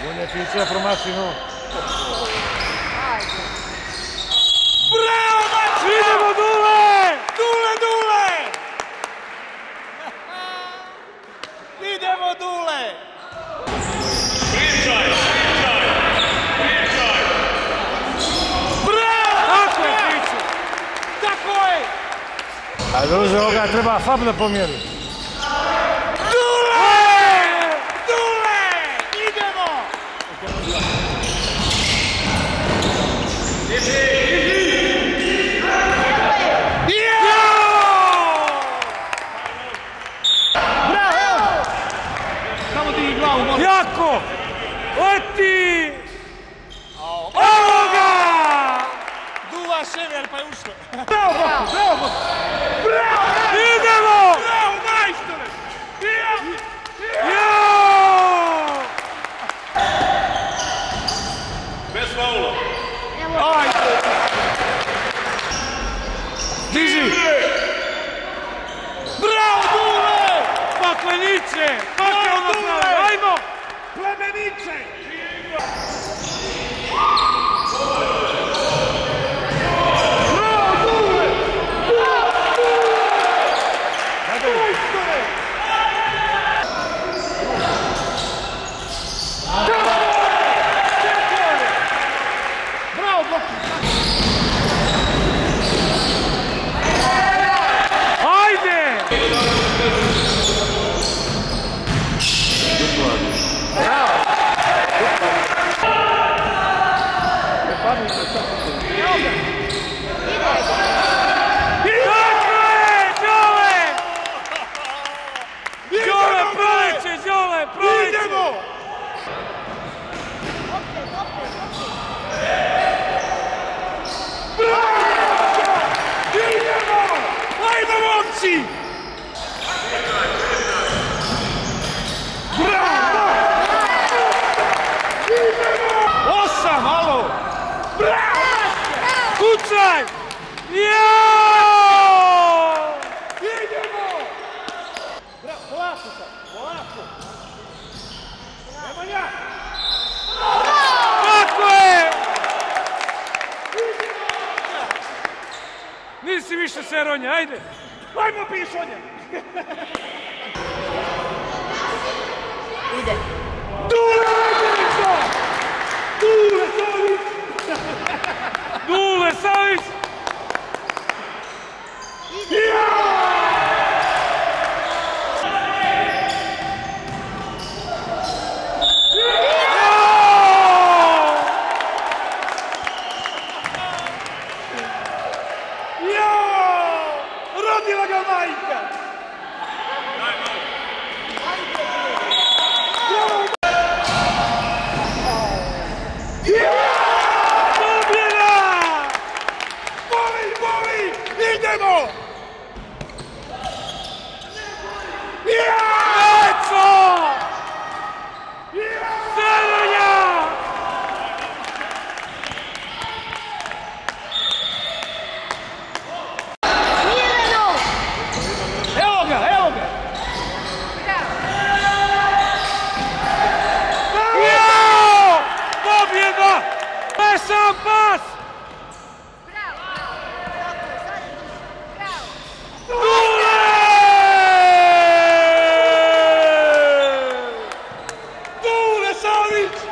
Beneficia promašino. Bravo, Mačko! Idemo, Dule! Dule, Dule! Idemo, Dule! Pričaj! Bravo! Tako je, Fiću! Tako je! A druže, ovoga treba Fab da pomjeri. Dule! Dule! Idemo! Jako! Leti! Evo ga! Duva šever pa je ušlo. Bravo, Boku, bravo, Boku! Bravo! Idemo! Bravo, majstore! Jao! Bez faula. Ajde! Diži! Bravo, Dule! Pakleniće! Kako je ono pravi? Ajmo! Plemeniče! Bravo, Boku! Ajde! Tako je! Đole! Đole, proleće, Đole, proleće! Idemo! Idemo! Ajmo, momci! Bravo! Idemo! 8, alo! Bravo! Kucaj! Jao! Idemo! Bravo, polako sad, polako! Nemanja! Tako je! Nisi više Seronja, ajde! Ajmo, Pišonja! Ide. Dule, Đurica! Dule, Savić! Dule, Savić! Jao! Rodila ga majka! Pobjeda! Boli, boli! Idemo! Eco! Seronja! Mirano! Evo ga, evo ga! Jao! Pobjeda! Pešan pas! Bravo! Tako je, sad je duša. Bravo! Dule! Dule, Savić!